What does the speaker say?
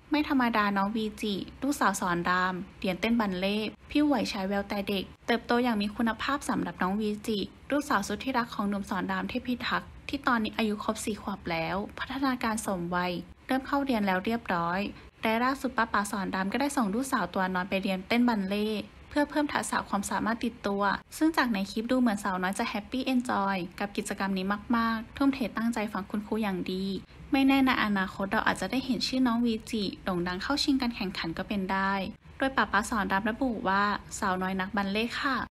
ไม่ธรรมดาน้องวีจิลูกสาวสอนรามเรียนเต้นบัลเล่ต์พี่ไหวใช้แววแต่เด็กเติบโตอย่างมีคุณภาพสำหรับน้องวีจิลูกสาวสุดที่รักของหนุ่มสอนรามเทพพิทักษ์ที่ตอนนี้อายุครบ4 ขวบแล้วพัฒนาการสมวัยเริ่มเข้าเรียนแล้วเรียบร้อยและล่าสุดป้าสอนรามก็ได้ส่งลูกสาวตัวน้อยไปเรียนเต้นบัลเล่ต์เพื่อเพิ่มทักษะความสามารถติดตัวซึ่งจากในคลิปดูเหมือนสาวน้อยจะแฮปปี้เอนจอยกับกิจกรรมนี้มากๆทุ่มเทตั้งใจฟังคุณครูอย่างดีไม่แน่ในอนาคตเราอาจจะได้เห็นชื่อน้องวีจิโด่งดังเข้าชิงการแข่งขันก็เป็นได้โดยป้าสอนรามระบุว่าสาวน้อยนักบัลเล่ต์ค่ะ